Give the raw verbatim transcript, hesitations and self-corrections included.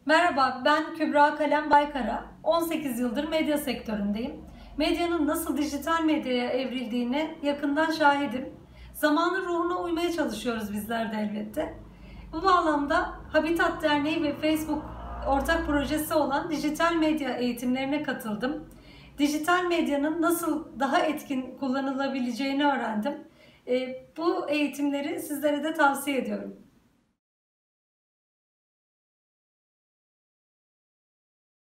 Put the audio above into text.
Merhaba, ben Kübra Kalem Baykara. on sekiz yıldır medya sektöründeyim. Medyanın nasıl dijital medyaya evrildiğine yakından şahidim. Zamanın ruhuna uymaya çalışıyoruz bizler de elbette. Bu bağlamda Habitat Derneği ve Facebook ortak projesi olan dijital medya eğitimlerine katıldım. Dijital medyanın nasıl daha etkin kullanılabileceğini öğrendim. Bu eğitimleri sizlere de tavsiye ediyorum.